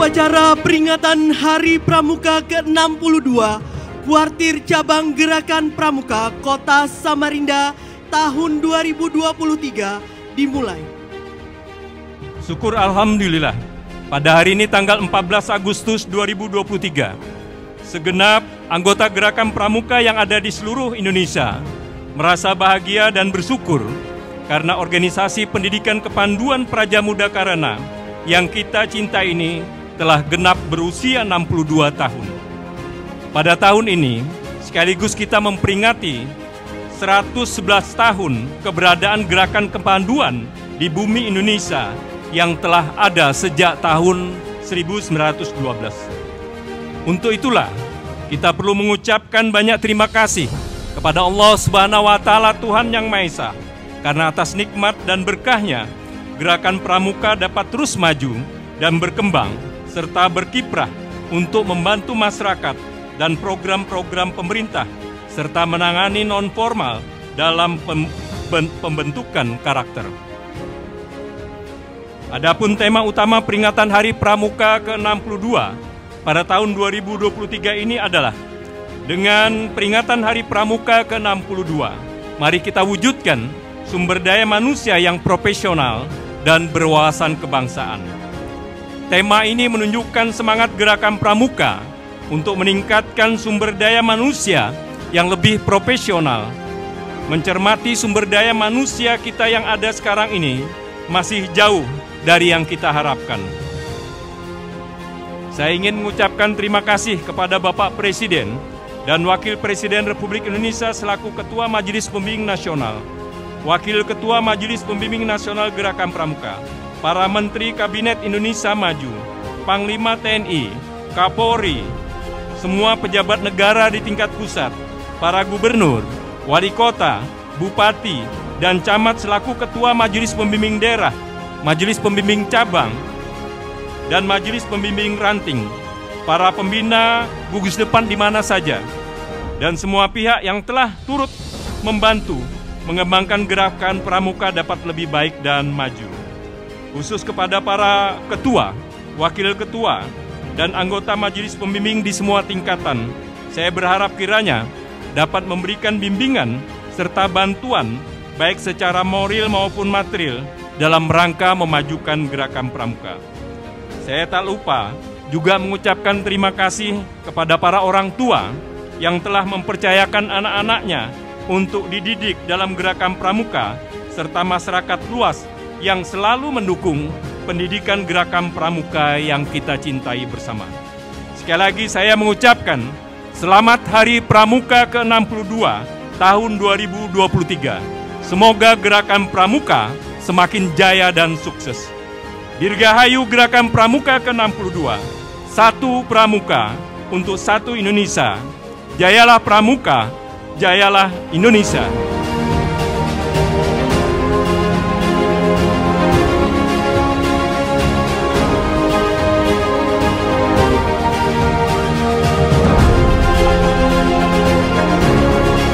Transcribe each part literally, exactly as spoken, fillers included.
upacara peringatan Hari Pramuka ke enam puluh dua Kuartir Cabang Gerakan Pramuka Kota Samarinda tahun dua ribu dua puluh tiga dimulai. Syukur Alhamdulillah, pada hari ini tanggal empat belas Agustus dua ribu dua puluh tiga, segenap anggota Gerakan Pramuka yang ada di seluruh Indonesia merasa bahagia dan bersyukur karena organisasi pendidikan kepanduan Praja Muda Karana yang kita cinta ini telah genap berusia enam puluh dua tahun. Pada tahun ini, sekaligus kita memperingati seratus sebelas tahun keberadaan Gerakan Kepanduan di bumi Indonesia yang telah ada sejak tahun seribu sembilan ratus dua belas. Untuk itulah, kita perlu mengucapkan banyak terima kasih kepada Allah Subhanahu wa Ta'ala, Tuhan Yang Maha Esa, karena atas nikmat dan berkahnya Gerakan Pramuka dapat terus maju dan berkembang serta berkiprah untuk membantu masyarakat dan program-program pemerintah serta menangani non-formal dalam pem pembentukan karakter. Adapun tema utama peringatan Hari Pramuka ke enam puluh dua pada tahun dua ribu dua puluh tiga ini adalah dengan peringatan Hari Pramuka ke enam puluh dua, mari kita wujudkan sumber daya manusia yang profesional dan berwawasan kebangsaan. Tema ini menunjukkan semangat Gerakan Pramuka untuk meningkatkan sumber daya manusia yang lebih profesional. Mencermati sumber daya manusia kita yang ada sekarang ini masih jauh dari yang kita harapkan. Saya ingin mengucapkan terima kasih kepada Bapak Presiden dan Wakil Presiden Republik Indonesia selaku Ketua Majelis Pembimbing Nasional, Wakil Ketua Majelis Pembimbing Nasional Gerakan Pramuka, para Menteri Kabinet Indonesia Maju, Panglima T N I, Kapolri, semua pejabat negara di tingkat pusat, para gubernur, wali kota, bupati, dan camat selaku Ketua Majelis Pembimbing Daerah, Majelis Pembimbing Cabang, dan Majelis Pembimbing Ranting, para pembina gugus depan di mana saja, dan semua pihak yang telah turut membantu mengembangkan Gerakan Pramuka dapat lebih baik dan maju. Khusus kepada para ketua, wakil ketua, dan anggota majelis pembimbing di semua tingkatan, saya berharap kiranya dapat memberikan bimbingan serta bantuan baik secara moral maupun material dalam rangka memajukan Gerakan Pramuka. Saya tak lupa juga mengucapkan terima kasih kepada para orang tua yang telah mempercayakan anak-anaknya untuk dididik dalam Gerakan Pramuka, serta masyarakat luas yang selalu mendukung pendidikan Gerakan Pramuka yang kita cintai bersama. Sekali lagi saya mengucapkan selamat Hari Pramuka ke enam puluh dua tahun dua ribu dua puluh tiga. Semoga Gerakan Pramuka semakin jaya dan sukses. Dirgahayu Gerakan Pramuka ke enam puluh dua. Satu Pramuka untuk satu Indonesia. Jayalah Pramuka, jayalah Indonesia.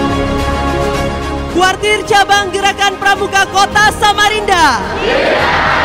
Kuartir Cabang Gerakan Pramuka Kota Samarinda.